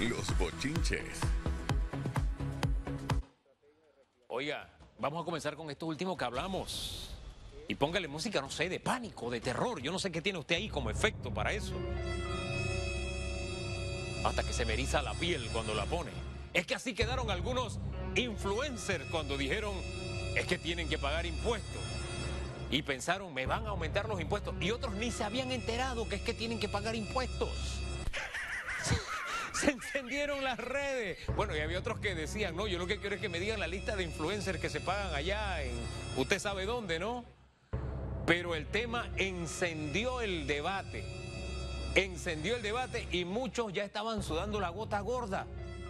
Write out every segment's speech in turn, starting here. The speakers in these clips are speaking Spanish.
Los bochinches. Oiga, vamos a comenzar con esto último que hablamos. Y póngale música, no sé, de pánico, de terror. Yo no sé qué tiene usted ahí como efecto para eso. Hasta que se me eriza la piel cuando la pone. Es que así quedaron algunos influencers cuando dijeron, es que tienen que pagar impuestos. Y pensaron, me van a aumentar los impuestos. Y otros ni se habían enterado que es que tienen que pagar impuestos. Se encendieron las redes. Bueno, y había otros que decían, no, yo lo que quiero es que me digan la lista de influencers que se pagan allá en usted sabe dónde, ¿no? Pero el tema encendió el debate. Encendió el debate y muchos ya estaban sudando la gota gorda.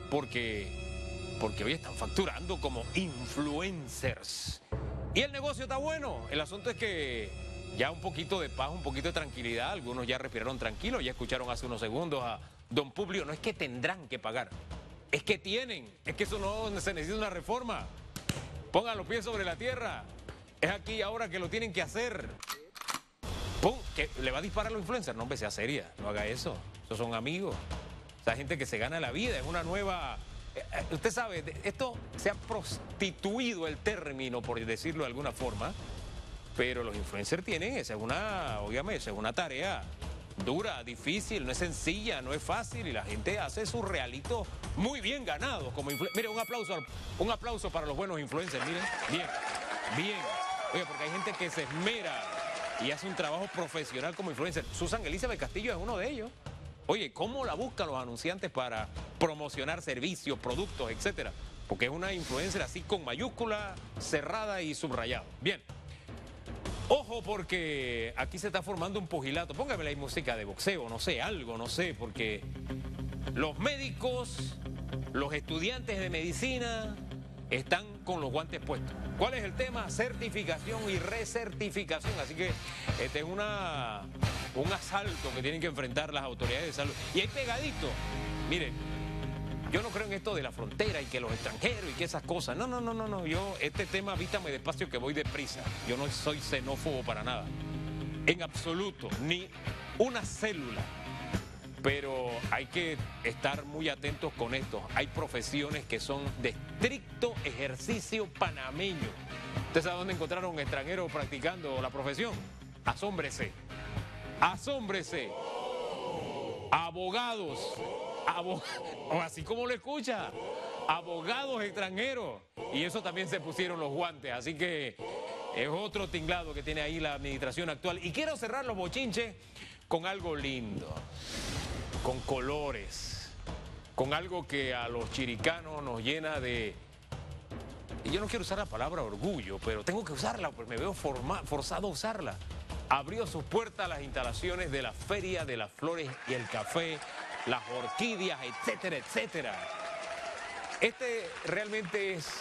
Porque hoy están facturando como influencers. Y el negocio está bueno. El asunto es que ya un poquito de paz, un poquito de tranquilidad. Algunos ya respiraron tranquilos, ya escucharon hace unos segundos a don Publio. No es que tendrán que pagar, es que tienen. Es que eso no se necesita una reforma. Pongan los pies sobre la tierra. Es aquí y ahora que lo tienen que hacer. ¡Pum! ¿Que le va a disparar a los influencers? No, hombre, sea seria, no haga eso. Esos son amigos. Esa gente que se gana la vida, es una nueva... Usted sabe, esto se ha prostituido el término, por decirlo de alguna forma, pero los influencers tienen, esa es una tarea dura, difícil, no es sencilla, no es fácil, y la gente hace sus realitos muy bien ganados como Mire, un aplauso para los buenos influencers, miren, bien, bien. Oye, porque hay gente que se esmera y hace un trabajo profesional como influencer. Susan Elizabeth Castillo es uno de ellos. Oye, ¿cómo la buscan los anunciantes para promocionar servicios, productos, etcétera? Porque es una influencer así con mayúscula, cerrada y subrayado. Bien. Ojo, porque aquí se está formando un pugilato. Póngame la música de boxeo, no sé, algo, no sé, porque los médicos, los estudiantes de medicina están con los guantes puestos. ¿Cuál es el tema? Certificación y recertificación. Así que este es un asalto que tienen que enfrentar las autoridades de salud. Y ahí pegadito, miren, yo no creo en esto de la frontera y que los extranjeros y que esas cosas. No. Yo, este tema, vítame despacio que voy deprisa. Yo no soy xenófobo para nada. En absoluto, ni una célula. Pero hay que estar muy atentos con esto. Hay profesiones que son de estricto ejercicio panameño. ¿Usted sabe dónde encontrar a un extranjero practicando la profesión? Asómbrese. Asómbrese. Abogados. O así como lo escucha. Abogados extranjeros. Y eso también se pusieron los guantes. Así que es otro tinglado que tiene ahí la administración actual. Y quiero cerrar los bochinches con algo lindo. Con colores, con algo que a los chiricanos nos llena de... Y yo no quiero usar la palabra orgullo, pero tengo que usarla porque me veo forzado a usarla. Abrió sus puertas a las instalaciones de la Feria de las Flores y el Café, las orquídeas, etcétera, etcétera. Este realmente es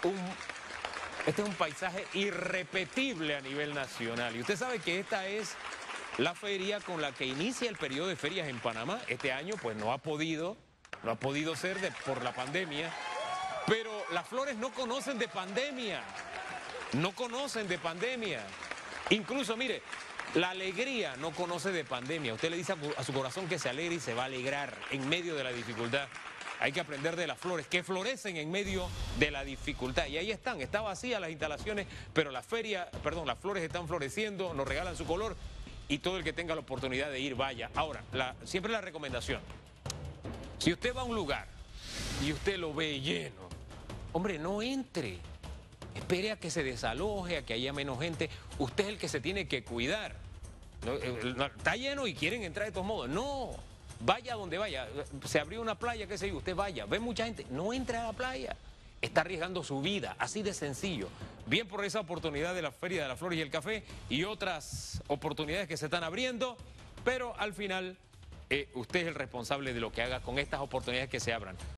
un paisaje irrepetible a nivel nacional. Y usted sabe que esta es la feria con la que inicia el periodo de ferias en Panamá. Este año pues no ha podido ser por la pandemia, pero las flores no conocen de pandemia, Incluso, mire, la alegría no conoce de pandemia. Usted le dice a su corazón que se alegre y se va a alegrar en medio de la dificultad. Hay que aprender de las flores, que florecen en medio de la dificultad. Y ahí está vacía las instalaciones, pero las flores están floreciendo, nos regalan su color. Y todo el que tenga la oportunidad de ir, vaya. Ahora, siempre la recomendación. Si usted va a un lugar y usted lo ve lleno, hombre, no entre. Espere a que se desaloje, a que haya menos gente. Usted es el que se tiene que cuidar. Está lleno y quieren entrar de todos modos. No, vaya donde vaya. Se abrió una playa, qué sé yo, usted vaya. Ve mucha gente, no entre a la playa. Está arriesgando su vida, así de sencillo. Bien por esa oportunidad de la Feria de las Flores y el Café y otras oportunidades que se están abriendo, pero al final usted es el responsable de lo que haga con estas oportunidades que se abran.